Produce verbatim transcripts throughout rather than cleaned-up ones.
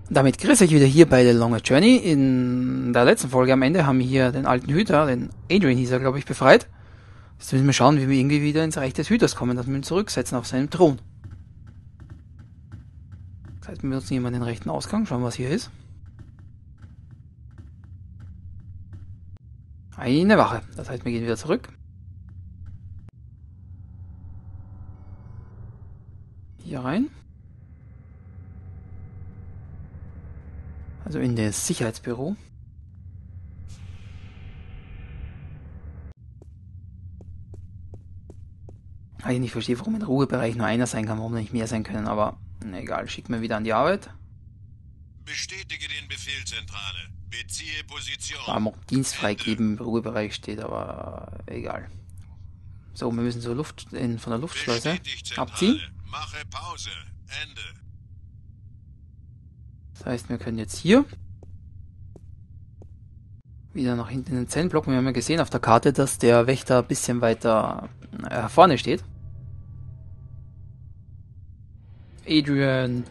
Damit grüße ich wieder hier bei The Longer Journey. In der letzten Folge am Ende haben wir hier den alten Hüter, den Adrian hieß er, glaube ich, befreit. Jetzt müssen wir schauen, wie wir irgendwie wieder ins Reich des Hüters kommen, dass wir ihn zurücksetzen auf seinem Thron. Das heißt, wir benutzen hier mal den rechten Ausgang, schauen, was hier ist. Eine Wache, das heißt, wir gehen wieder zurück. Hier rein. Also in das Sicherheitsbüro. Ah, ich nicht verstehe, warum im Ruhebereich nur einer sein kann, warum nicht mehr sein können, aber na, egal, schick mir wieder an die Arbeit. Bestätige den Befehl, Zentrale. Beziehe Position. Vor allem auch Dienst freigeben im Ruhebereich steht, aber egal. So, wir müssen zur Luft, in, von der Luftschleuse abziehen. Mache Pause. Ende. Das heißt, wir können jetzt hier wieder nach hinten in den Zellenblock. Wir haben ja gesehen auf der Karte, dass der Wächter ein bisschen weiter äh, vorne steht. Adrian.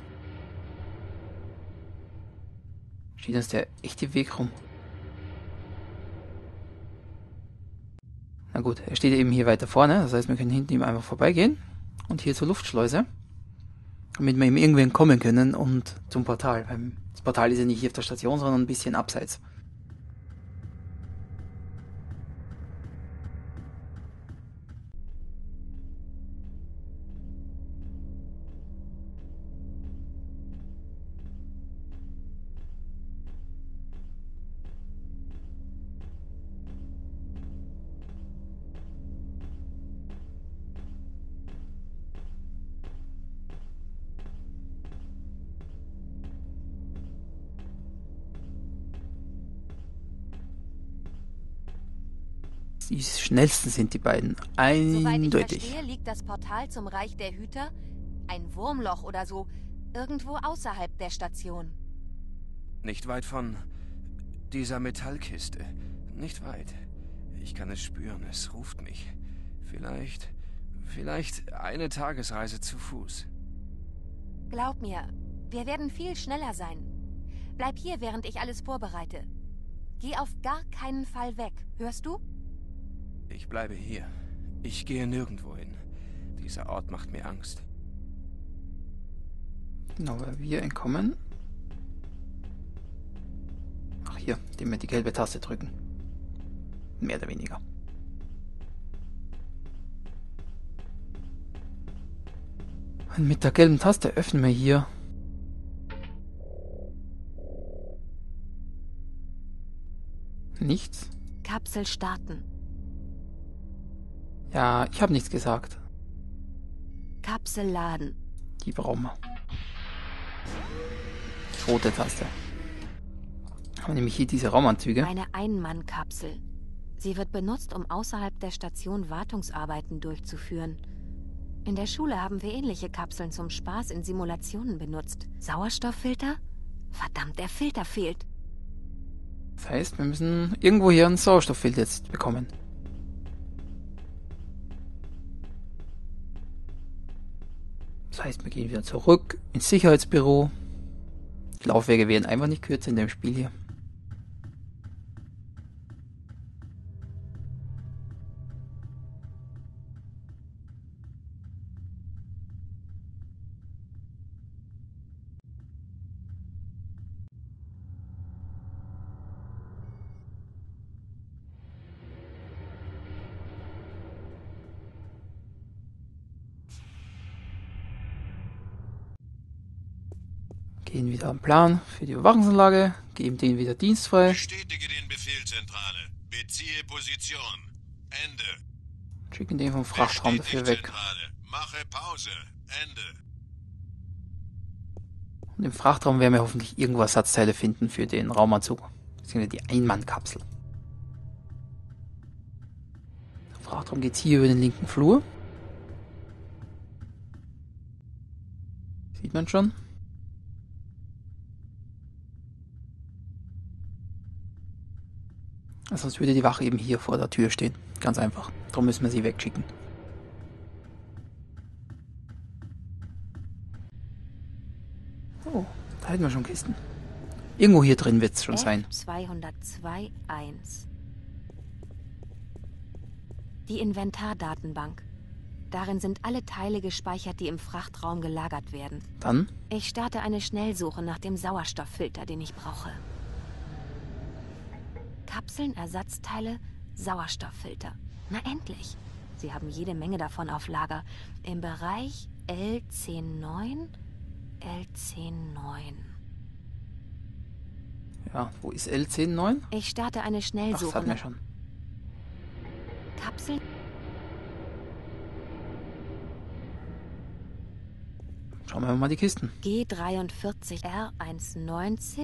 Steht uns der echte Weg rum? Na gut, er steht eben hier weiter vorne. Das heißt, wir können hinten ihm einfach vorbeigehen. Und hier zur Luftschleuse. Damit wir ihm irgendwo entkommen können und zum Portal. Das Portal ist ja nicht hier auf der Station, sondern ein bisschen abseits. Die schnellsten sind die beiden. Eindeutig. Soweit ich verstehe, liegt das Portal zum Reich der Hüter, ein Wurmloch oder so, irgendwo außerhalb der Station. Nicht weit von dieser Metallkiste. Nicht weit. Ich kann es spüren, es ruft mich. Vielleicht, vielleicht eine Tagesreise zu Fuß. Glaub mir, wir werden viel schneller sein. Bleib hier, während ich alles vorbereite. Geh auf gar keinen Fall weg, hörst du? Ich bleibe hier. Ich gehe nirgendwo hin. Dieser Ort macht mir Angst. Genau, weil wir entkommen. Ach hier, indem wir die gelbe Taste drücken. Mehr oder weniger. Und mit der gelben Taste öffnen wir hier nichts. Kapsel starten. Ja, ich habe nichts gesagt. Kapsel laden. Die brauchen wir. Rote Taste. Haben wir nämlich hier diese Raumanzüge. Eine Ein-Mann-Kapsel. Sie wird benutzt, um außerhalb der Station Wartungsarbeiten durchzuführen. In der Schule haben wir ähnliche Kapseln zum Spaß in Simulationen benutzt. Sauerstofffilter? Verdammt, der Filter fehlt. Das heißt, wir müssen irgendwo hier einen Sauerstofffilter jetzt bekommen. Das heißt, wir gehen wieder zurück ins Sicherheitsbüro. Die Laufwege werden einfach nicht kürzer in dem Spiel hier. Gehen wieder am Plan für die Überwachungsanlage, geben denen wieder Dienst frei. Bestätige den Befehl, Zentrale. Beziehe Position. Ende. Schicken den vom Frachtraum dafür weg. Zentrale. Mache Pause. Ende. Und im Frachtraum werden wir hoffentlich irgendwo Ersatzteile finden für den Raumanzug. Beziehungsweise die Ein-Mann-Kapsel. Der Frachtraum geht hier über den linken Flur. Sieht man schon. Sonst würde die Wache eben hier vor der Tür stehen. Ganz einfach. Darum müssen wir sie wegschicken. Oh, Da hätten wir schon Kisten. Irgendwo hier drin wird es schon sein. F zweihundertzwei eins. Die Inventardatenbank. Darin sind alle Teile gespeichert, die im Frachtraum gelagert werden. Dann? Ich starte eine Schnellsuche nach dem Sauerstofffilter, den ich brauche. Kapseln, Ersatzteile, Sauerstofffilter. Na endlich. Sie haben jede Menge davon auf Lager. Im Bereich L zehn neun, L zehn neun. Ja, wo ist L zehn neun? Ich starte eine Ach, das Schnellsuche hatten wir nach schon. Kapseln. Schauen wir mal die Kisten. G dreiundvierzig R hundertneunzig.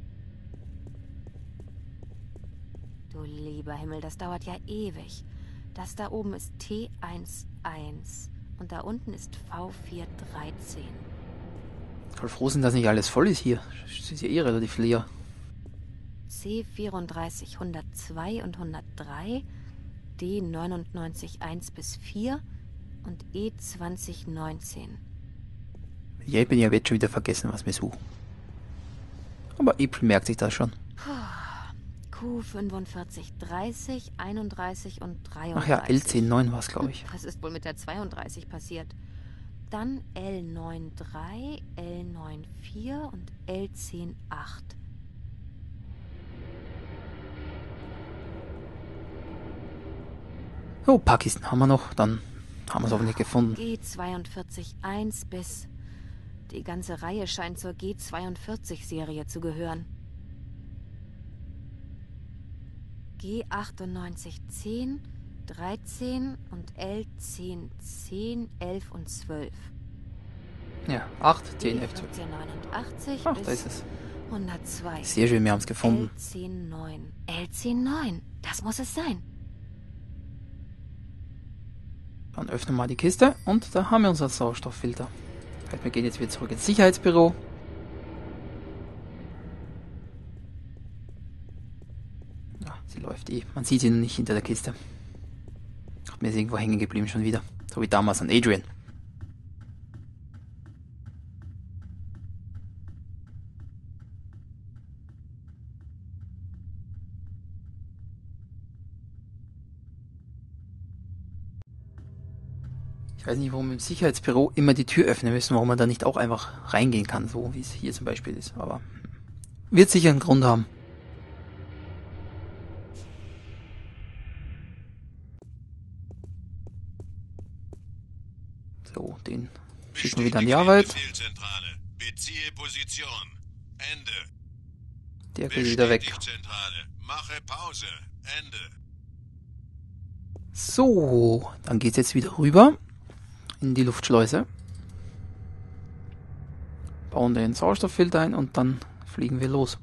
Du lieber Himmel, das dauert ja ewig. Das da oben ist T elf und da unten ist V vierhundertdreizehn. Voll froh sind, dass nicht alles voll ist hier. Das ist ja eh relativ leer. C vierunddreißig hundertzwei und hundertdrei, D neunundneunzig eins bis vier und E zwanzig neunzehn. Ja, ich bin ja jetzt schon wieder vergessen, was wir suchen. Aber April merkt sich das schon. Q fünfundvierzig dreißig, einunddreißig und dreiunddreißig. Ach ja, L zehn neun war es, glaube ich. Was ist wohl mit der zweiunddreißig passiert? Dann L neununddreißig, L vierundneunzig und L zehn acht. Oh, ein paar Kisten haben wir noch. Dann haben wir es hoffentlich gefunden. G zweiundvierzig eins bis... Die ganze Reihe scheint zur G zweiundvierzig-Serie zu gehören. G achtundneunzig zehn, dreizehn und L zehn zehn, elf und zwölf. Ja, acht, zehn, elf, zwölf. vierzehnhundertneunundachtzig Ach, bis da ist es. hundertzwei. Sehr schön, wir haben es gefunden. L zehn neun. L zehn neun. Das muss es sein. Dann öffnen wir mal die Kiste und da haben wir unseren Sauerstofffilter. Wir gehen jetzt wieder zurück ins Sicherheitsbüro. Ja, sie läuft eh. Man sieht sie noch nicht hinter der Kiste. Hat mir ist irgendwo hängen geblieben schon wieder. So wie damals an Adrian. Ich weiß nicht, warum im Sicherheitsbüro immer die Tür öffnen müssen, warum man da nicht auch einfach reingehen kann, so wie es hier zum Beispiel ist. Aber wird sicher einen Grund haben. So, den schicken wir wieder an die Arbeit. Befehlzentrale. Beziehe Position. Ende. Der geht wieder weg. Bestätigzentrale. Mache Pause. Ende. So, dann geht's jetzt wieder rüber in die Luftschleuse. Bauen den Sauerstofffilter ein und dann fliegen wir los.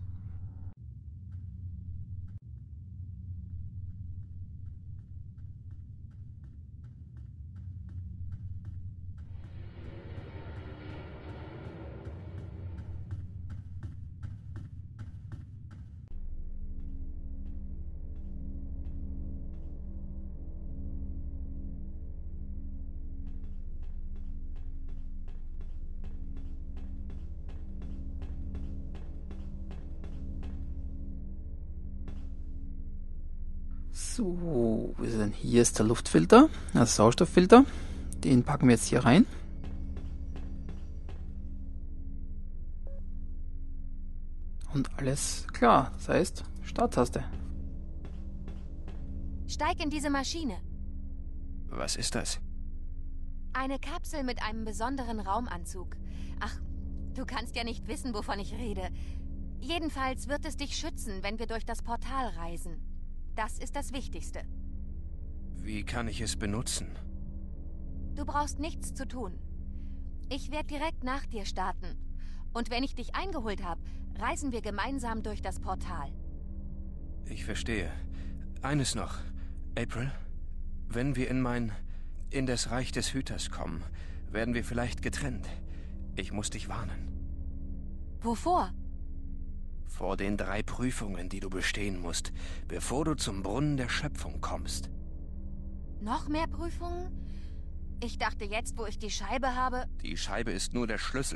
So, wo ist er denn? Hier ist der Luftfilter, also Sauerstofffilter. Den packen wir jetzt hier rein. Und alles klar, das heißt Starttaste. Steig in diese Maschine. Was ist das? Eine Kapsel mit einem besonderen Raumanzug. Ach, du kannst ja nicht wissen, wovon ich rede. Jedenfalls wird es dich schützen, wenn wir durch das Portal reisen. Das ist das Wichtigste. Wie kann ich es benutzen? Du brauchst nichts zu tun. Ich werde direkt nach dir starten. Und wenn ich dich eingeholt habe, reisen wir gemeinsam durch das Portal. Ich verstehe. Eines noch. April, wenn wir in mein... in das Reich des Hüters kommen, werden wir vielleicht getrennt. Ich muss dich warnen. Wovor? Vor den drei Prüfungen, die du bestehen musst, bevor du zum Brunnen der Schöpfung kommst. Noch mehr Prüfungen? Ich dachte jetzt, wo ich die Scheibe habe... Die Scheibe ist nur der Schlüssel,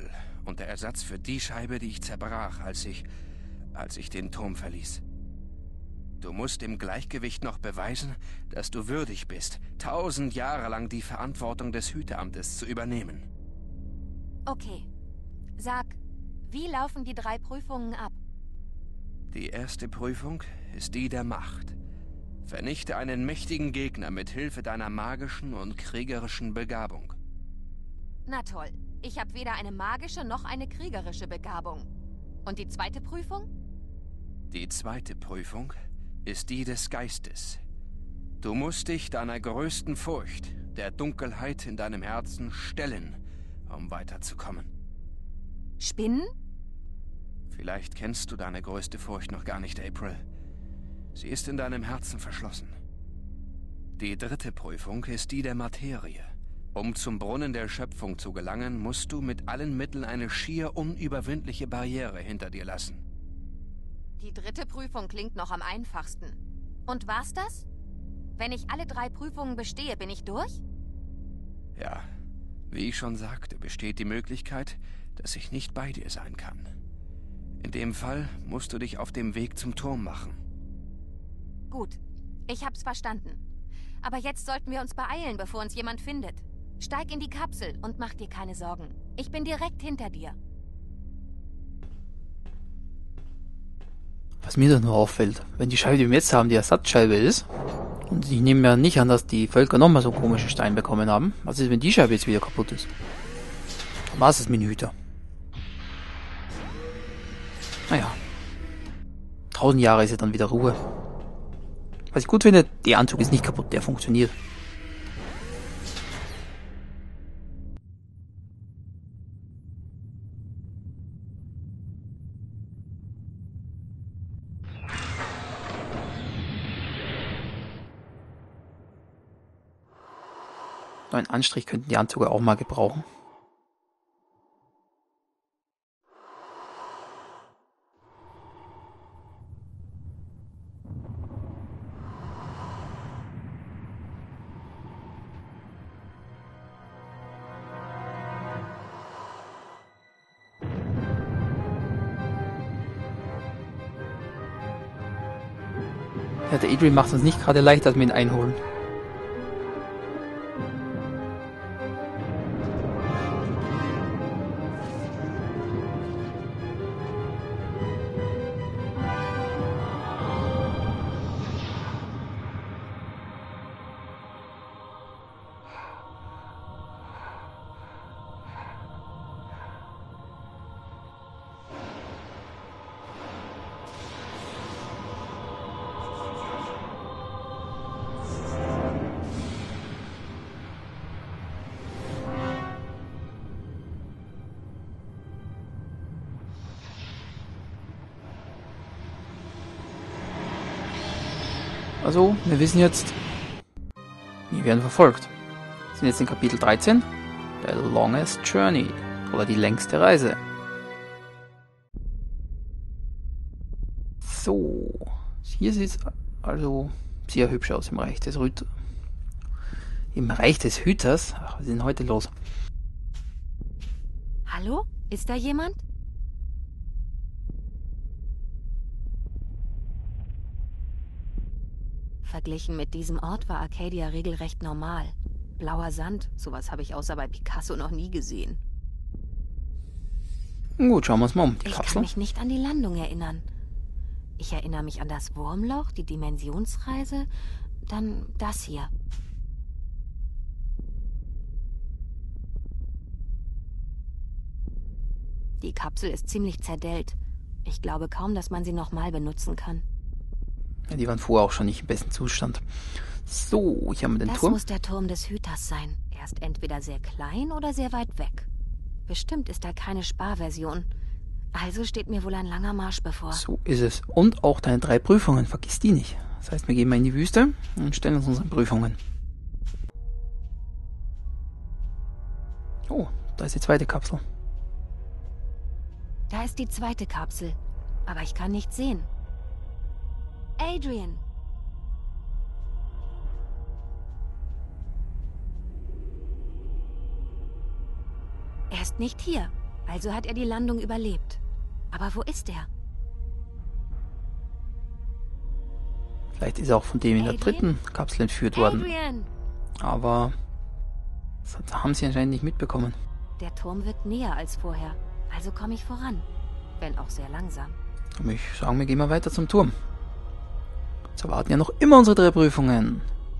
und der Ersatz für die Scheibe, die ich zerbrach, als ich, als ich den Turm verließ. Du musst im Gleichgewicht noch beweisen, dass du würdig bist, tausend Jahre lang die Verantwortung des Hüteramtes zu übernehmen. Okay. Sag, wie laufen die drei Prüfungen ab? Die erste Prüfung ist die der Macht. Vernichte einen mächtigen Gegner mit Hilfe deiner magischen und kriegerischen Begabung. Na toll. Ich habe weder eine magische noch eine kriegerische Begabung. Und die zweite Prüfung? Die zweite Prüfung ist die des Geistes. Du musst dich deiner größten Furcht, der Dunkelheit in deinem Herzen, stellen, um weiterzukommen. Spinnen? Vielleicht kennst du deine größte Furcht noch gar nicht, April. Sie ist in deinem Herzen verschlossen. Die dritte Prüfung ist die der Materie. Um zum Brunnen der Schöpfung zu gelangen, musst du mit allen Mitteln eine schier unüberwindliche Barriere hinter dir lassen. Die dritte Prüfung klingt noch am einfachsten. Und war's das? Wenn ich alle drei Prüfungen bestehe, bin ich durch? Ja, wie ich schon sagte, besteht die Möglichkeit, dass ich nicht bei dir sein kann. In dem Fall musst du dich auf dem Weg zum Turm machen. Gut, ich hab's verstanden. Aber jetzt sollten wir uns beeilen, bevor uns jemand findet. Steig in die Kapsel und mach dir keine Sorgen. Ich bin direkt hinter dir. Was mir da nur auffällt, wenn die Scheibe, die wir jetzt haben, die Ersatzscheibe ist, und ich nehme ja nicht an, dass die Völker nochmal so einen komischen Stein bekommen haben. Was ist, wenn die Scheibe jetzt wieder kaputt ist? Dann war es das mit dem Hüter. Naja. Tausend Jahre ist ja dann wieder Ruhe. Was ich gut finde, der Anzug ist nicht kaputt, der funktioniert. Einen Anstrich könnten die Anzüge auch mal gebrauchen. Ja, der Adrian macht es uns nicht gerade leicht, dass wir ihn einholen. Also, wir wissen jetzt, wir werden verfolgt. Wir sind jetzt in Kapitel dreizehn, The Longest Journey, oder die längste Reise. So, hier sieht es also sehr hübsch aus im Reich des Hüters. Im Reich des Hüters? Ach, was ist denn heute los? Hallo? Ist da jemand? Verglichen mit diesem Ort war Arcadia regelrecht normal. Blauer Sand, sowas habe ich außer bei Picasso noch nie gesehen. Gut, schauen wir uns mal um. Die Ich Kapsel. kann mich nicht an die Landung erinnern. Ich erinnere mich an das Wurmloch, die Dimensionsreise, dann das hier. Die Kapsel ist ziemlich zerdellt. Ich glaube kaum, dass man sie nochmal benutzen kann. Ja, die waren vorher auch schon nicht im besten Zustand. So, hier haben wir den Das Turm. muss der Turm des Hüters sein. Er ist entweder sehr klein oder sehr weit weg. Bestimmt ist da keine Sparversion. Also steht mir wohl ein langer Marsch bevor. So ist es. Und auch deine drei Prüfungen, vergiss die nicht. Das heißt, wir gehen mal in die Wüste und stellen uns unsere Prüfungen. Oh, da ist die zweite Kapsel. Da ist die zweite Kapsel. Aber ich kann nichts sehen. Adrian! Er ist nicht hier. Also hat er die Landung überlebt. Aber wo ist er? Vielleicht ist er auch von dem in der dritten Kapsel entführt worden. Adrian! Aber das haben sie anscheinend nicht mitbekommen. Der Turm wird näher als vorher. Also komme ich voran. Wenn auch sehr langsam. Und ich sagen, wir gehen mal weiter zum Turm. Jetzt erwarten ja noch immer unsere drei Prüfungen.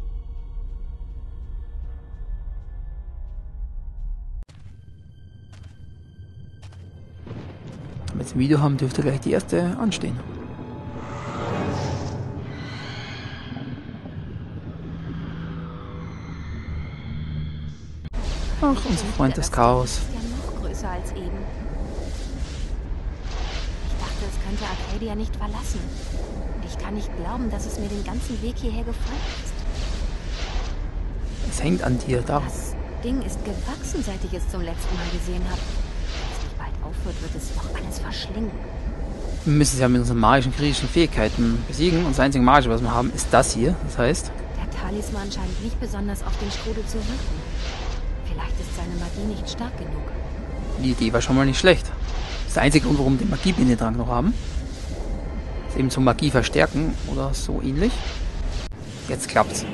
Wenn wir jetzt ein Video haben, dürfte gleich die erste anstehen. Ach, unser Freund des Chaos. Ist ja noch größer als eben. Ich dachte, es könnte Arcadia nicht verlassen. Und ich kann nicht glauben, dass es mir den ganzen Weg hierher gefolgt ist. Es hängt an dir, darum. Das Ding ist gewachsen, seit ich es zum letzten Mal gesehen habe. Wenn es nicht bald aufhört, wird es noch alles verschlingen. Wir müssen es ja mit unseren magischen, griechischen Fähigkeiten besiegen. Und das einzige Magische, was wir haben, ist das hier. Das heißt... Der Talisman scheint nicht besonders auf den Strudel zu wirken. Vielleicht ist seine Magie nicht stark genug. Die Idee war schon mal nicht schlecht. Das ist der einzige Grund, warum wir den Magiebindetrank noch haben. Ist eben zum Magie verstärken oder so ähnlich. Jetzt klappt's.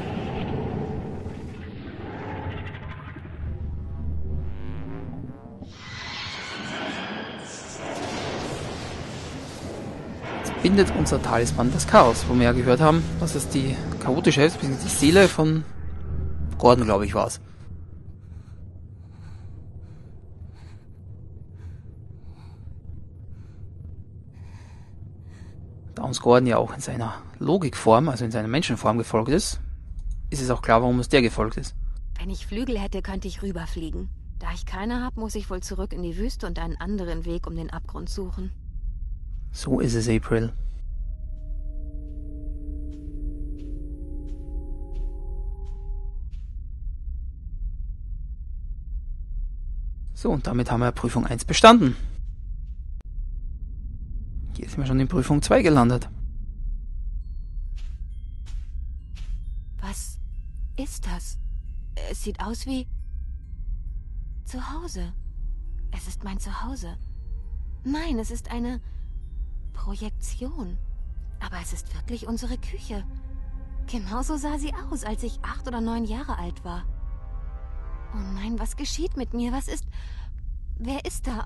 Jetzt bindet unser Talisman das Chaos, wo wir ja gehört haben, dass es die chaotische Hälfte, bzw. die Seele von Gordon, glaube ich, war es. Da uns Gordon ja auch in seiner Logikform, also in seiner Menschenform gefolgt ist, ist es auch klar, warum es der gefolgt ist. Wenn ich Flügel hätte, könnte ich rüberfliegen. Da ich keine habe, muss ich wohl zurück in die Wüste und einen anderen Weg um den Abgrund suchen. So ist es, April. So, und damit haben wir Prüfung eins bestanden. Hier sind wir schon in Prüfung zwei gelandet. Was ist das? Es sieht aus wie... Zuhause. Es ist mein Zuhause. Nein, es ist eine Projektion. Aber es ist wirklich unsere Küche. Genauso sah sie aus, als ich acht oder neun Jahre alt war. Oh nein, was geschieht mit mir? Was ist... Wer ist da?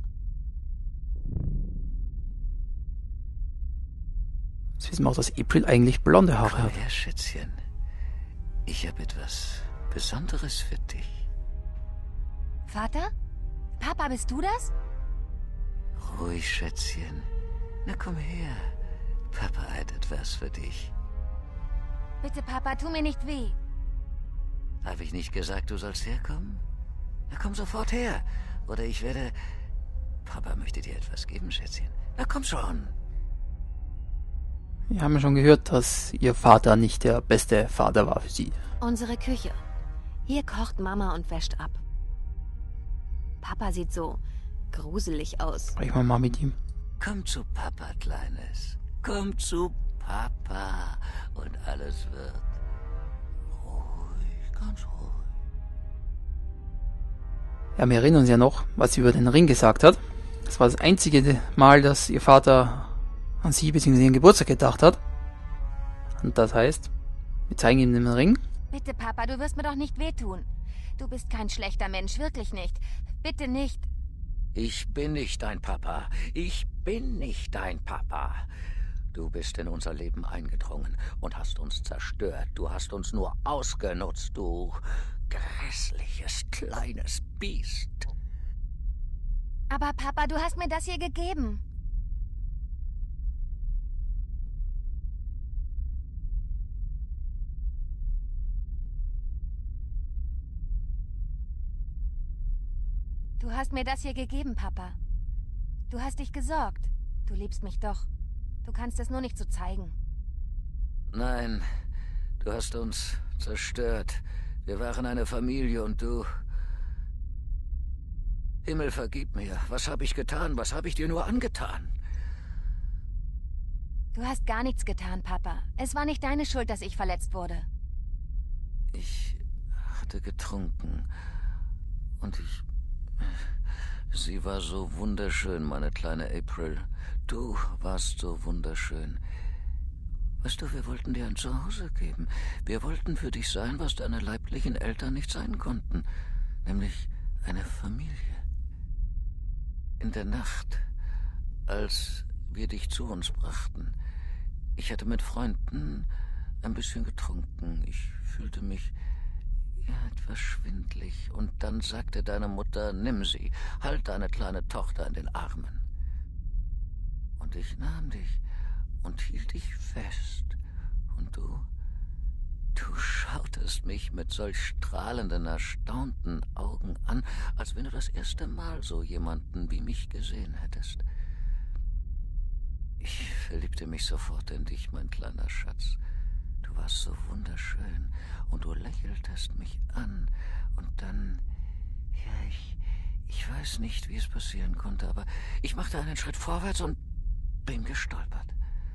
Jetzt wissen wir auch, dass April eigentlich blonde Haare hat. Komm her, Schätzchen. Ich habe etwas Besonderes für dich. Vater? Papa, bist du das? Ruhig, Schätzchen. Na komm her. Papa hat etwas für dich. Bitte, Papa, tu mir nicht weh. Habe ich nicht gesagt, du sollst herkommen? Na komm sofort her. Oder ich werde... Papa möchte dir etwas geben, Schätzchen. Na komm schon. Wir haben ja schon gehört, dass ihr Vater nicht der beste Vater war für sie. Unsere Küche. Hier kocht Mama und wäscht ab. Papa sieht so gruselig aus. Sprechen wir mal mit ihm. Komm zu Papa, Kleines. Komm zu Papa. Und alles wird ruhig, ganz ruhig. Ja, wir erinnern uns ja noch, was sie über den Ring gesagt hat. Das war das einzige Mal, dass ihr Vater an sie bzw. ihren Geburtstag gedacht hat. Und das heißt, wir zeigen ihm den Ring. Bitte, Papa, du wirst mir doch nicht wehtun. Du bist kein schlechter Mensch, wirklich nicht. Bitte nicht. Ich bin nicht dein Papa. Ich bin nicht dein Papa. Du bist in unser Leben eingedrungen und hast uns zerstört. Du hast uns nur ausgenutzt, du grässliches kleines Biest. Aber Papa, du hast mir das hier gegeben. Du hast mir das hier gegeben, Papa. Du hast dich gesorgt. Du liebst mich doch. Du kannst es nur nicht so zeigen. Nein, du hast uns zerstört. Wir waren eine Familie und du... Himmel, vergib mir. Was habe ich getan? Was habe ich dir nur angetan? Du hast gar nichts getan, Papa. Es war nicht deine Schuld, dass ich verletzt wurde. Ich hatte getrunken. Und ich... Sie war so wunderschön, meine kleine April. Du warst so wunderschön. Weißt du, wir wollten dir ein Zuhause geben. Wir wollten für dich sein, was deine leiblichen Eltern nicht sein konnten. Nämlich eine Familie. In der Nacht, als wir dich zu uns brachten, ich hatte mit Freunden ein bisschen getrunken. Ich fühlte mich ja, etwas schwindlig. Und dann sagte deine Mutter, nimm sie, halt deine kleine Tochter in den Armen. Und ich nahm dich und hielt dich fest. Und du, du schautest mich mit solch strahlenden, erstaunten Augen an, als wenn du das erste Mal so jemanden wie mich gesehen hättest. Ich verliebte mich sofort in dich, mein kleiner Schatz. Du warst so wunderschön und du lächeltest mich an. Und dann, ja, ich, ich weiß nicht, wie es passieren konnte, aber ich machte einen Schritt vorwärts und bin gestolpert.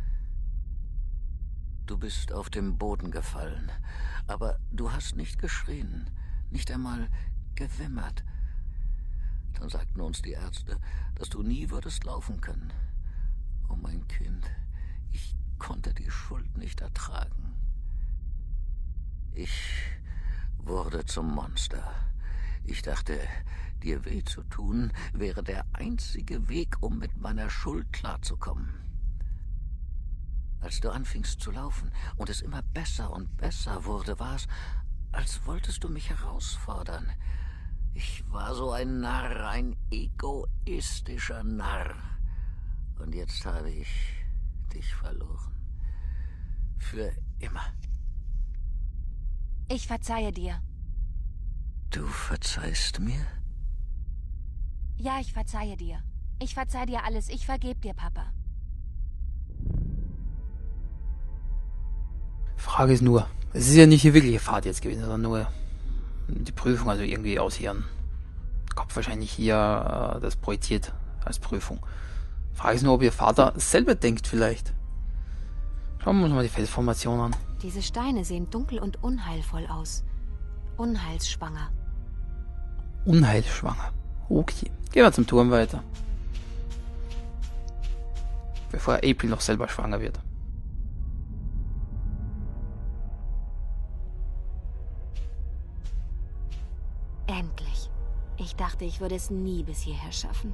Du bist auf dem Boden gefallen, aber du hast nicht geschrien, nicht einmal gewimmert. Dann sagten uns die Ärzte, dass du nie würdest laufen können. Oh mein Kind, ich konnte die Schuld nicht ertragen. Ich wurde zum Monster. Ich dachte, dir weh zu tun, wäre der einzige Weg, um mit meiner Schuld klarzukommen. Als du anfingst zu laufen und es immer besser und besser wurde, war es, als wolltest du mich herausfordern. Ich war so ein Narr, ein egoistischer Narr. Und jetzt habe ich dich verloren. Für immer. Ich verzeihe dir. Du verzeihst mir? Ja, ich verzeihe dir. Ich verzeih dir alles. Ich vergeb dir, Papa. Frage ist nur, es ist ja nicht die wirkliche Fahrt jetzt gewesen, sondern nur die Prüfung, also irgendwie aus ihrem Kopf wahrscheinlich hier äh, das projiziert als Prüfung. Frage ist nur, ob ihr Vater selber denkt vielleicht. Schauen wir uns mal die Felsformation an. Diese Steine sehen dunkel und unheilvoll aus. Unheilsschwanger. Unheilschwanger. Okay, gehen wir zum Turm weiter. Bevor April noch selber schwanger wird. Endlich. Ich dachte, ich würde es nie bis hierher schaffen.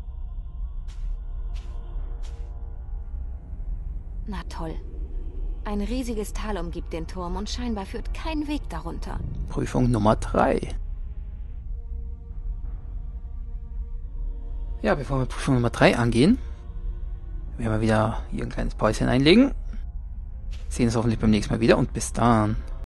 Na toll. Ein riesiges Tal umgibt den Turm und scheinbar führt kein Weg darunter. Prüfung Nummer drei. Ja, bevor wir Prüfung Nummer drei angehen, werden wir wieder hier ein kleines Päuschen einlegen. Sehen uns hoffentlich beim nächsten Mal wieder und bis dann.